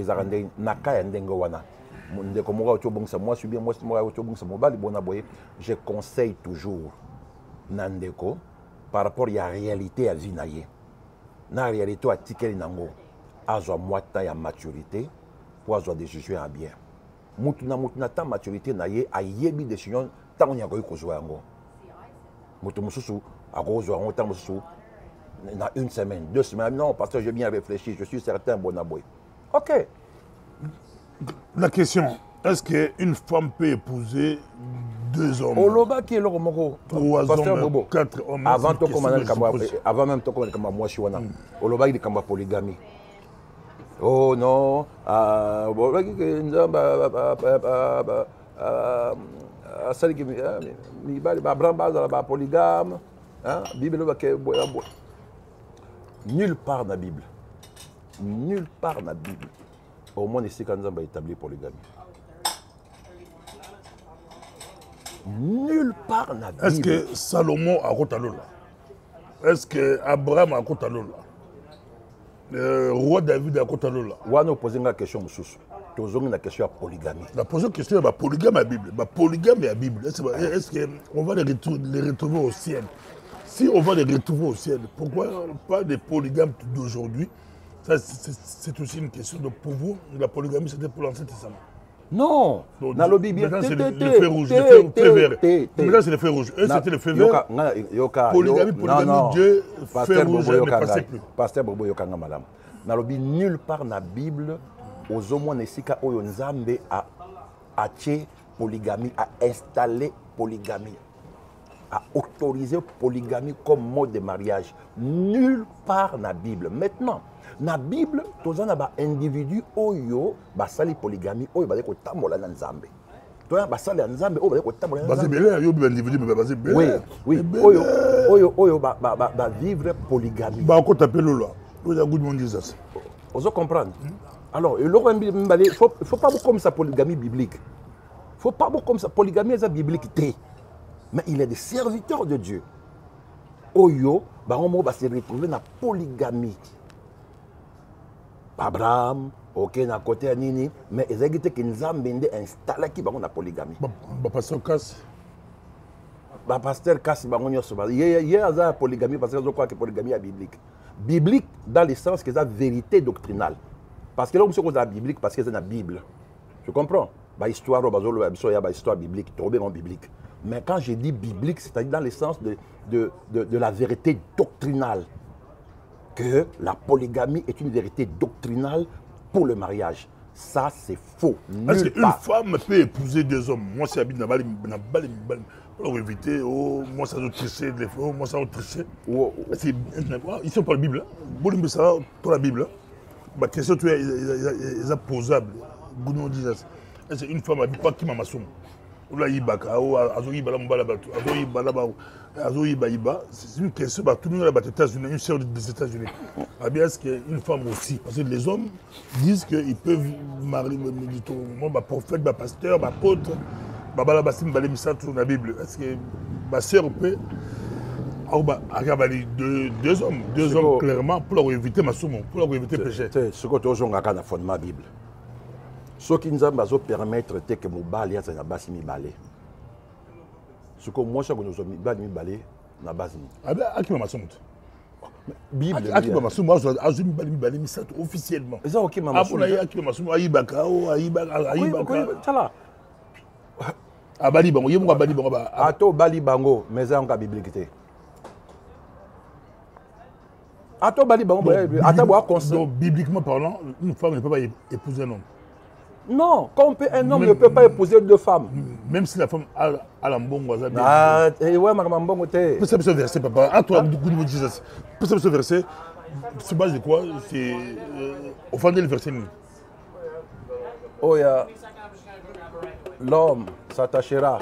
je conseille toujours Nandeko par rapport à la réalité à Zinaye. La réalité à Tikeli Nango, à la moitié de maturité pour avoir des décisions à bien. Moutuna ta maturité naye a yebi décision tant y a eu kozwa yango. Moutou mususu a kozwa yango tant mususu na une semaine, 2 semaines. Non, parce que j'ai bien réfléchi, je suis certain bon aboy. OK. La question, est-ce qu'une femme peut épouser 2 hommes? Oloba qui est le Romoko. 3 hommes, 4 hommes. Avant même to comme moi je suis wana. Oloba il kamba polygamie. Oh non, polygame, nulle part dans la Bible, au moins ici quand on va établir polygamie. Nulle part dans la Bible. Est-ce que Salomon a Rotalola? Est-ce que Abraham a Rotalola? Roi David a Rotalola? On a posé une question tu as une question à polygamie. La question est polygame à la Bible. Polygame à la Bible. Est-ce qu'on va les retrouver au ciel? Si on va les retrouver au ciel, pourquoi pas des polygames d'aujourd'hui? Ça, c'est aussi une question. Donc pour vous, la polygamie, c'était pour l'Ancien Testament? Non, dans le Bible, c'est le feu rouge, le feu vert. Maintenant, c'est le feu rouge. C'était le feu vert. Polygamie, Dieu, feu rouge, ne passait plus. Pasteur Bobo Yokanga, madame. Dans le Bible, nulle part dans la Bible, aux hommes nesika oyo nzambe a acheté polygamie, a installé polygamie. a autorisé polygamie comme mode de mariage. Nulle part dans la Bible. Maintenant, dans la Bible, tous les individus oyo basali polygamie oyo basali kotambola na Nzambe. Toi basali Nzambe oyo basali kotambola na Nzambe. Basé belé, yo individu mais basé belé. Oui, oui. Oyo ba vivre polygamie. Ba ko taper lolo. Vous avez good monde Jesus. Vous comprenez? Alors, il ne faut pas beaucoup comme ça polygamie biblique. Il ne faut pas beaucoup comme ça polygamie biblique. Mais il est des serviteurs de Dieu. Oyo, on va se retrouver dans la polygamie. Abraham, ok, na côté nini, mais ils ont dit que nous avons installé qui la polygamie. Pasteur Cass. Pasteur Cass, il y a la polygamie parce que je crois que la polygamie est biblique. Biblique dans le sens que c'est la vérité doctrinale. Parce que là, on sait que c'est la biblique parce que c'est la Bible. Tu comprends? L'histoire, l'histoire biblique, biblique. Mais quand je dis biblique, c'est-à-dire dans le sens de la vérité doctrinale. Que la polygamie est une vérité doctrinale pour le mariage. Ça, c'est faux. Parce qu'une femme peut épouser deux hommes. Moi, c'est habité dans la pour éviter, moi, ça doit tricher, moi, ça doit tricher. Ils sont pas la Bible. Bon, ça, pour la Bible. La question, tu es posable. C'est une femme, elle ne pas qui m'a massé. C'est une question, tout le monde est aux États-Unis, une sœur des États-Unis. Est-ce qu'une femme aussi? Parce que les hommes disent qu'ils peuvent marier, ma prophète, ma pasteur, ma apôtre, la Bible. Est-ce que ma sœur peut avoir deux hommes clairement pour leur éviter ma somme, pour leur éviter le péché? C'est ce que tu as dans le fondement de la Bible. Ce qui nous a permettre que nous balé à la base de balé. Ce que moi, je nous balé na base. Ah ben, à qui m'a somme? Bible. À qui m'a somme? Moi, je balé officiellement. C'est ça qui m'a somme. À qui m'a somme? Aïbaka, Tchala. À Bali Bango, il y a Bali Bango. À toi Bali Bango, mais c'est en biblique. À toi Bali Bango, donc bibliquement parlant, une femme ne peut pas épouser un homme. Non, comme un homme ne peut pas épouser deux femmes. Même si la femme a la mbongo. Ah, et ouais, ma mbongo t'es. Peut-être ce verset, papa. À toi, de Jesus. Peut-être ce verset, c'est base de quoi? C'est offender le verset. Oh, il y a l'homme s'attachera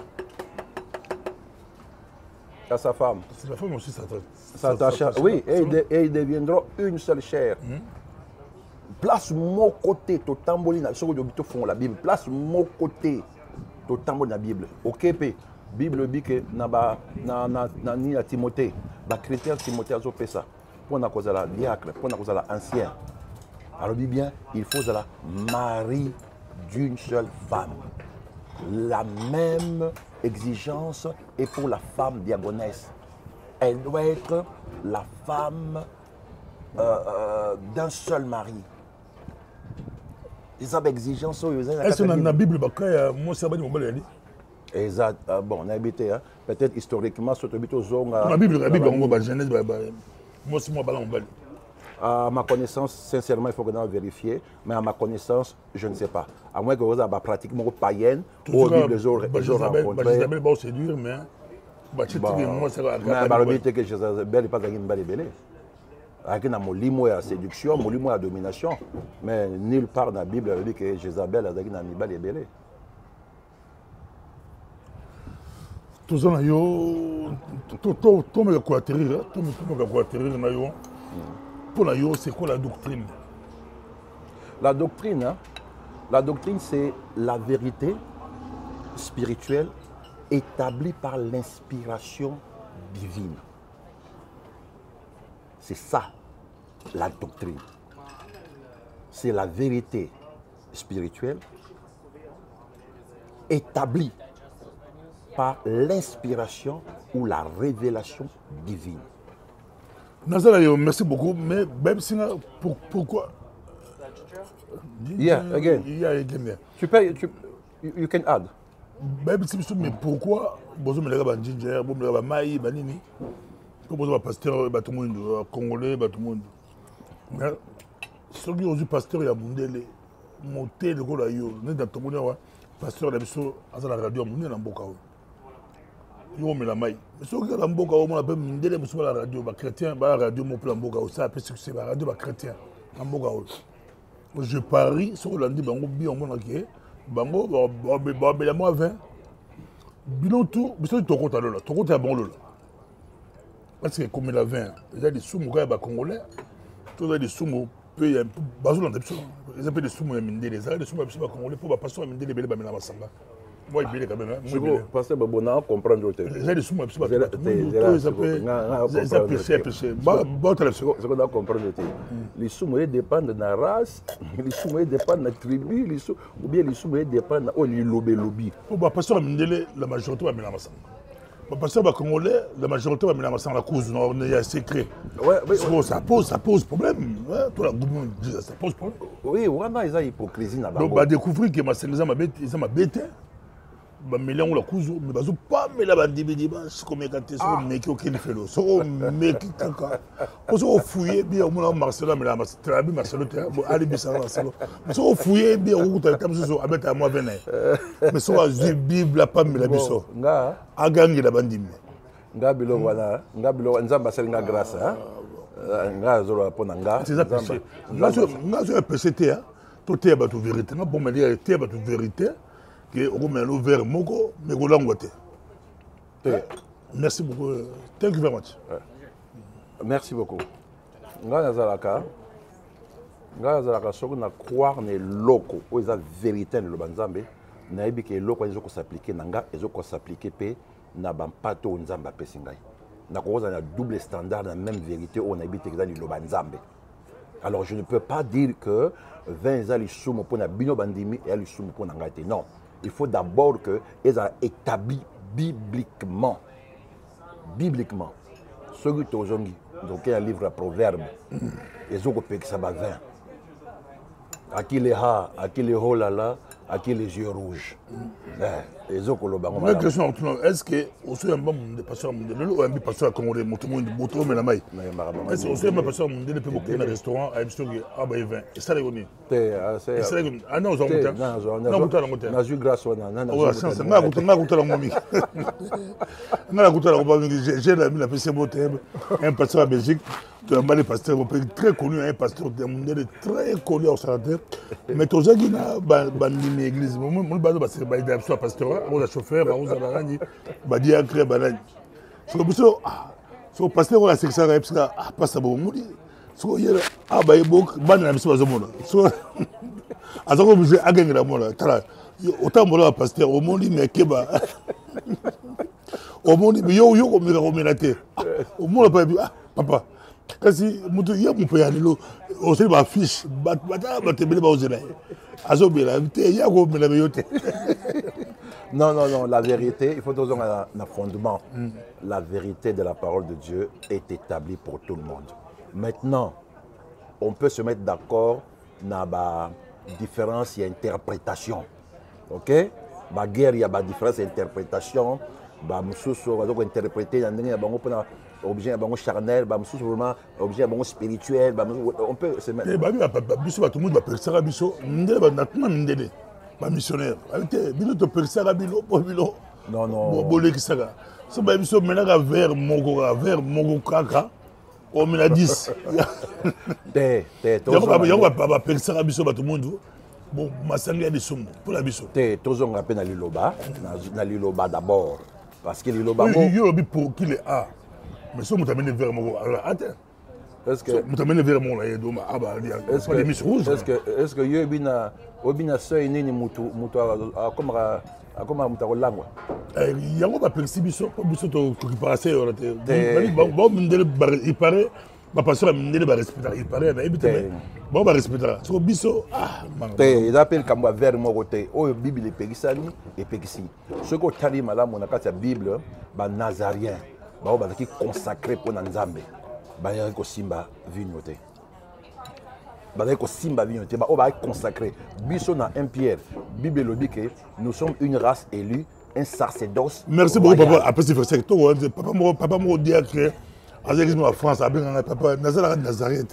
à sa femme. C'est la femme aussi s'attachera. Oui, et ils deviendront une seule chair. Place mon côté, tout tamboli na soko de fond la Bible. Place mon côté, tout tamboli la Bible. OK P. Bible dit que na ni à Timothée, la chrétien Timothée a fait ça. Pour na cause la diacre, pour na cause la ancien. Alors dit bien, il faut la mari d'une seule femme. La même exigence est pour la femme diagonesse. Elle doit être la femme d'un seul mari. Ils ont exigence. Est-ce que dans la Bible, moi, ça va dire exact. Bon, on a habité, peut-être historiquement, sur le la Bible, on Genèse, moi, c'est moi, à ma connaissance, sincèrement, il faut que nous vérifier, mais à ma connaissance, je ne sais pas. À moins que vous ayez pratiquement païenne, ou Bible, les autres rencontrés. Isabelle va séduire, mais moi, c'est la vérité que Jezabel n'est pas une belle belle. Avec la séduction, la domination, mais nulle part dans la Bible dit que Jézabel a une belle et belle. Tout ça, tout me quoi atterrir, pour la c'est quoi la doctrine? La doctrine, c'est la vérité spirituelle établie par l'inspiration divine. C'est ça, la doctrine. C'est la vérité spirituelle établie par l'inspiration ou la révélation divine. Merci beaucoup, mais même si pourquoi? Yeah, again. You can add. Même si mais pourquoi vous me l'avez dit, vous me l'avez maï, banini. Comme vous avez pasteur, tout le monde congolais, tout le monde. Mais ceux qui ont eu pasteur, il y a Mundele, monté le gros là, dans tout le monde, pasteur, la mission, à la radio, on est dans Bokao. yo me la mai so que la mboka au moins peu mindele muso la radio ba chrétien ba radio mo pour la mboka au ça peut succès ba radio ba chrétien la mboka au je parie sur lundi bango bi on mona ke bango ba la moi 20 bilan tout biso to kota lola to kota bon lola parce que comme la 20 déjà des sous mo ka ba congolais tout des sous mo peut bazo la biso ils appellent des sous mo mindele ça des sous biso ba congolais pour ba passer mindele bele ba mena masanga. Moi, il est quand même. Parce que bon, comprendre le texte. J'ai des sous, mais c'est pas ce qu'on doit comprendre le texte. Les sous dépendent de la race, les sous dépendent de la tribu, ou bien les sous dépendent de lobby. Pour passer à Mindele, la majorité va mener ensemble. Pour passer à Congolais, la majorité va mener ensemble la cause. On est secret. Ça pose problème. Ça pose problème. Oui, on a une hypocrisie. Donc, on va découvrir que ma sénégalais m'a bêté. Bameliango la kuzu mais bazo pas mais la bandibidi ba comme quand so meki aucun felo so meki kaka so fouiller bien au moins Marcelo mais la trabi Marcelo ali bisa Marcelo so fouiller bien au ta comme so abet à moi venir mais so azu bible pas mais la biso nga agangi la bandimi nga bilo wana nga bilo nzamba selinga grâce nga zoro pona nga c'est ça péché nga so péché te to te ba tu vérité nga bon me dire te ba tu vérité que on met l'ouvert moko mais golangote. Merci beaucoup. Thank you very much. Merci beaucoup. Nga nazalaka soko na croire ne loko o eza vérité le banzambe na yebi ke loko ezoko s'appliquer nanga ezoko s'appliquer pe na bampato nzamba pesi ngai. Na koza na double standard na même vérité on a habité que le banzambe. Alors je ne peux pas dire que 20 ezali sumo pona bino bandimi et ali sumo pona ngate. Non. Il faut d'abord que ils soient établis bibliquement. Bibliquement. Ce qui est aujourd'hui, donc il y a un livre à proverbe. Ils ont coupé que ça va 20. À qui les ha, à qui les holala, à qui les yeux rouges. Ils ont coupé. Ma question est-ce que au sein de pasteur Mundele ou un pasteur congolais motomo motomo mais la maille. Est-ce que au sein de pasteur Mundele peut beaucoup dans restaurant à Ebstogi à Baye 20 et ça les connaît. Ah non, on monte. Na ju grâce wana na. Oh, chance, na kuta la momi. Na kuta la momi, j'ai la PC motem, un pasteur à Belgique, un mal pasteur très connu, un pasteur de Mundele très connu au Salade. Mais tozaki na bandimi église, mon bazo ba c'est ba soit pasteur, on a chauffeur, on a barani, ba diacre banani. So pasteur on a sexa ga epska passa bo mudi. So yera aba ebok ban na biso bazomona. So azako bize agengra mona tala. Otambola pasteur au monde mais keba. Au monde yo ko mira ko menate. Au monde pas papa. Kasi mutu ya mu pe yanilo o se ba fiche ba tebele ba ozela. Azo bela te ya ko mena yote. Non, la vérité, il faut toujours un fondement. La vérité de la parole de Dieu est établie pour tout le monde. Maintenant, on peut se mettre d'accord dans la différence et interprétation. Ok? La guerre, il y a une différence d'interprétation. On peut interpréter objet charnel, objet spirituel. On peut se mettre. Tout le monde va percer ba missionnaire avec bino to persara bino bino non bolé ki saka so ba biso menaka vers moko kaka o mena 10 yango ba persara biso ba tout le monde bon masanga ya biso pour la biso tozonga pe na liloba d'abord parce que liloba yo bi pour qu'il est a mais so mutamene vers moko alors attends est-ce que mutamene vers mon là doma aba est-ce que les miss rouges est-ce que yo bina obina seuil nini mutu comme mutalangwa yango ba percibiso biso to préparer on te bon mindele il paraît ba passer mindele ba respecter il paraît na ebité bon ba respecter so biso ils appellent comme vers mon côté o bible epekisani epekisi ce ko tali malamu na kati ya bible ba nazarien ba qui consacré pour nzambe ba ko simba vignoté Simba on va consacrer. Biso na 1 Pierre, Bible le dit que nous sommes une race élue, un sacerdoce. Merci beaucoup papa. Après c'est vrai que papa mo dire que à l'église en France a bien papa Nazareth.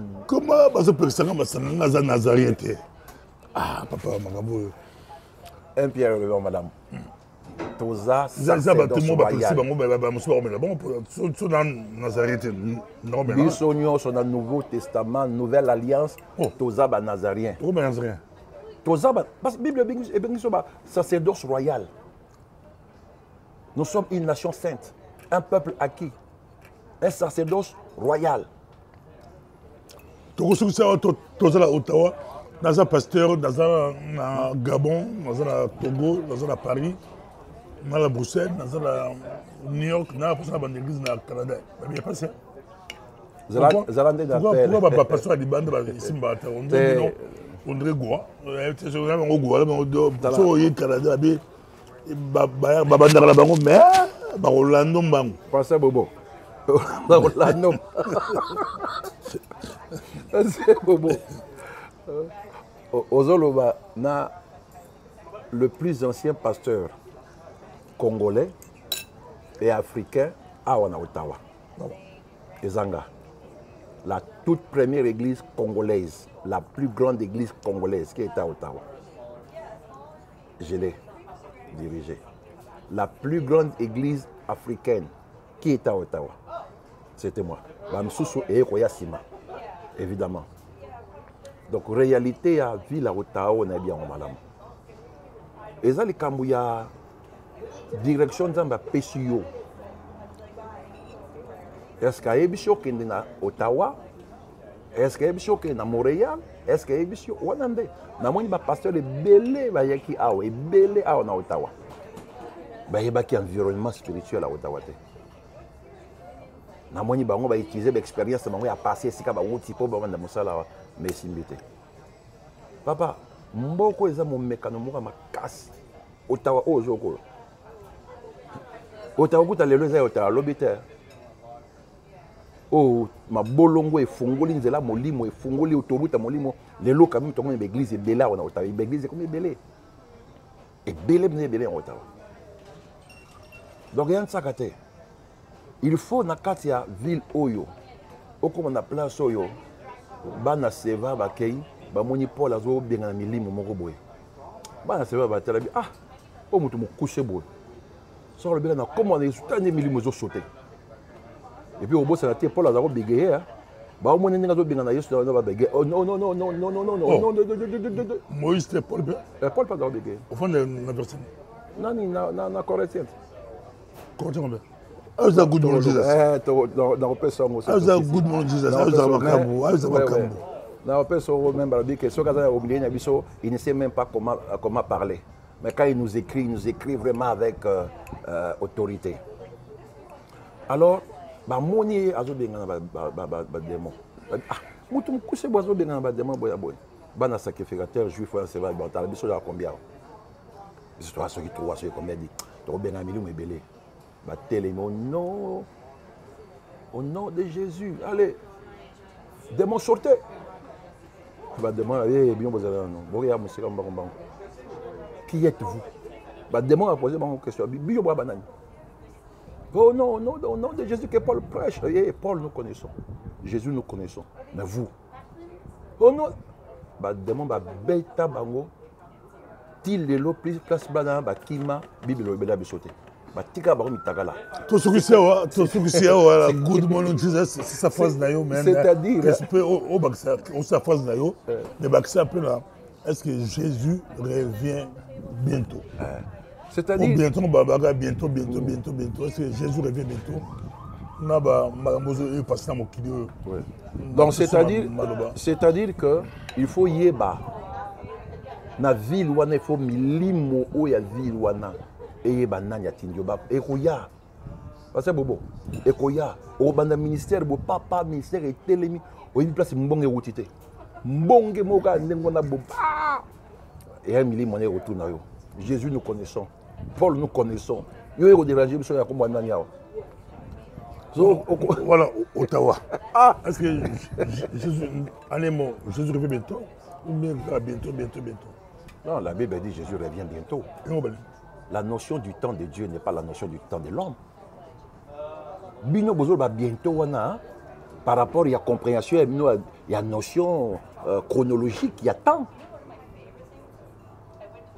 Comment va se percer Nazareth? Ah papa magabo. Un Pierre Léon, madame. Toza, ça sacerdoce royal. Bisogno sur le Nouveau Testament, Nouvelle Alliance, Toza ba Nazarien. Toza ba, parce que la Bible est sacerdoce royal. Nous sommes une nation sainte, un peuple acquis, un sacerdoce royal. Toza la Ottawa, dans un pasteur, dans un Gabon, dans un Togo, dans un Paris. Dans la Bruxelles, dans la New York, dans la église dans le Canada. Il n'y a pas ça. Pourquoi pas passer à l'Ibande ici, on dirait quoi? On dirait Canada, mais Orlando Mbang. Pensez Bobo. Orlando. C'est Bobo. Ozoloba, le plus ancien pasteur congolais et africain à Ottawa. Ezanga. La toute première église congolaise, la plus grande église congolaise qui est à Ottawa. Je l'ai dirigée. La plus grande église africaine qui est à Ottawa. C'était moi. Bamsusu et Koyasima, évidemment. Donc, réalité à ville à Ottawa, on est bien en malam. Et ça, les Kambouya, direction de PCO. Est-ce qu'il y a des gens qui sont à Ottawa? Est-ce qu'il y a des gens qui sont à Montréal? Est-ce qu'il y a des gens qui sont à Ottawa? Je suis un pasteur de Belé, qui à Ottawa. Il y a un environnement spirituel à Ottawa. Je vais utiliser l'expérience de passer ici, papa, mboko eza mo mekano mo makasi Ottawa ozoko Ottawa kuta lelo eza Ottawa lobiter o mabolongo efungoli nzela molimo efungoli autoroute molimo lelo kami tongo na église ebela ona Ottawa église comme ebele en Ottawa. Donc rien sakate il faut na kati ya ville oyo okoma na place oyo bana seva bakei bamoni Paul azo benga na milimo moko boye bana seva batala bi ah o mutu mokuse boye so le benga na comment les tane milimo zo sauter et puis au bout ça la Paul azo bégaya ba o moni nga zo benga na Yesu na ba bégaya oh non non non non non non non non non Moïse c'était Paul Paul pas bégaya au fond de la version non ni na Corinthiens comment how's that good morning Jesus dans personne how's that good morning Jesus how's that makambo how's that makambo dans personne même dit que ce gars a oublié il ne sait même pas comment parler mais quand il nous écrit vraiment avec autorité alors ba moni azo benga ba démon ah mutu mukuse bozo benga ba démon boya boy bana sacrificateur juif français va bon tala biso la combien histoire ceux qui trouvent ceux combien dit to benga milimu ebele ba télé au nom de Jésus allez démon sortez ba démon allez bien vous allez non boya musika mbangombango qui êtes-vous ba démon a posé une question bio boya banani. Oh non, non, au nom de Jésus que Paul prêche. Et Paul nous connaissons. Jésus nous connaissons. Mais vous. Oh non. Bah démon bah beta bango. Til de l'eau plus place bana bah kima Bible bela bisoté. Bah tika bango mitagala. Tout ce qui c'est la good morning Jesus c'est sa phrase nayo même. C'est-à-dire respect au baksa on sa phrase nayo. Le baksa un peu là. Est-ce que Jésus revient bientôt? C'est-à-dire bientôt, bientôt. Est-ce que Jésus revient bientôt? Donc c'est-à-dire que il faut yeba na ville wana il faut milimo o ya ville wana eyeba nani atindio ba ekoya parce que bobo ekoya o banda ministère bo papa ministère etelemi o une place mbonge wutite mbonge moka ndengo na bo et un milimo na retour na yo. Jésus nous connaissons. Paul nous connaissons. Yo ero déranger biso ya komba nani yawo. Voilà, Ottawa. Est-ce que Jésus, Jésus revient bientôt ou bien bientôt? Non, la Bible dit Jésus revient bientôt. La notion du temps de Dieu n'est pas la notion du temps de l'homme. Bino bozo ba bientôt wana par rapport à la compréhension, il y a une notion chronologique, il y a temps.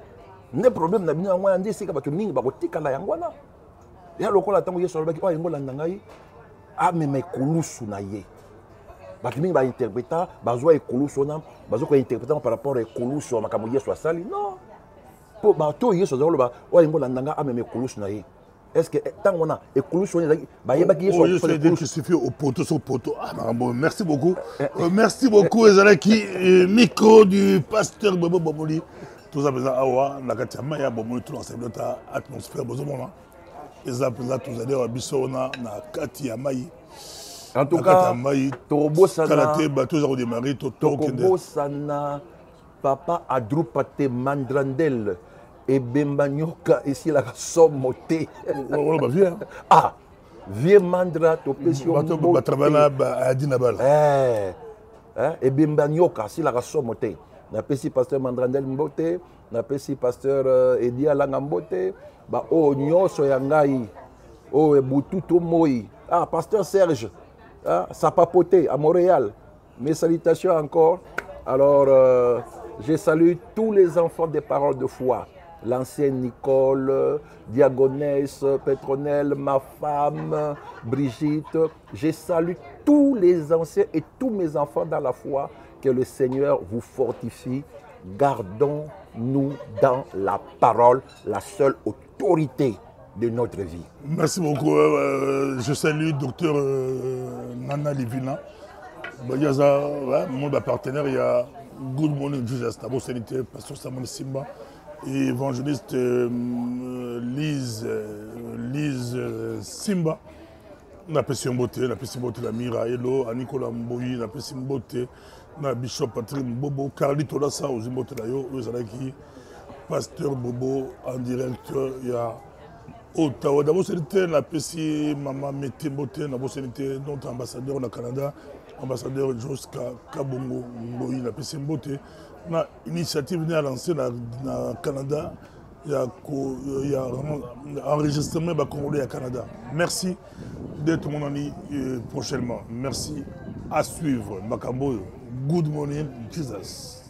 ne problème na bino yango andi esika bato mingi bakotikala yango wana ya lokola ntango yesu alobaki oyo yango olanda ngai amema ekulusu na ye bato mingi bainterpreta bazwa ekulusu wana bazwa kointerpreta par rapport ekulusu ya makambo yesu asali non mpo bato oyo yesu azali koloba oyo yango olanda ngai amema ekulusu na ye est-ce que ntango wana ekulusu wana ezalaki bayebaki yesu justifié au poteau sur poteau. Ah, bon, merci beaucoup. Merci beaucoup ezalaki micro du pasteur Bobo Bomoli. Tout ça présent awa na kati ya mai ya Bomoli tout l'ensemble de atmosphère bozomona. Eza présent tous allez au biso na kati ya mai. En tout cas, Tobosana karaté bateau za redémarrer Tobosana papa Adrupate Mandrandel et Bembanyoka ici la somoté. Ah, vieux mandra topesio batrabana adina bal. Et Bembanyoka ici la somoté. Na pesi pasteur Mandrandel Mbote, na pesi pasteur Edia Langa Mbote, ba o nyoso yangai. O ebututo moi. Ah, pasteur Serge. Ça papoté à Montréal. Mes salutations encore. Alors, je salue tous les enfants des paroles de foi. L'ancienne Nicole, Diagonesse, Pétronelle, ma femme, Brigitte. Je salue tous les anciens et tous mes enfants dans la foi. Que le Seigneur vous fortifie. Gardons-nous dans la parole, la seule autorité de notre vie. Merci beaucoup. Je salue docteur Nana Livina. Il y a mon partenaire, il y a Good Morning Jesus, Tabo Sanité, pasteur Samuel Simba, et évangéliste Lise Simba. Na pesi mbote, la Mira Elo, a Nicolas Mboyi, na pesi mbote, na Bishop Patrick Bobo, Carlito Lassa, aux mbote la yo, pasteur Bobo en direct, il y a Ottawa. D'abord, c'était la PC Maman Metembote, d'abord, c'était notre ambassadeur au Canada, ambassadeur Joska Kabongo Ngoyi, la PC Mbote. Une initiative venue à lancer dans le Canada. Il y a enregistrement Congolais au Canada. Merci d'être mon ami prochainement. Merci à suivre. Makambo, Good Morning Jesus.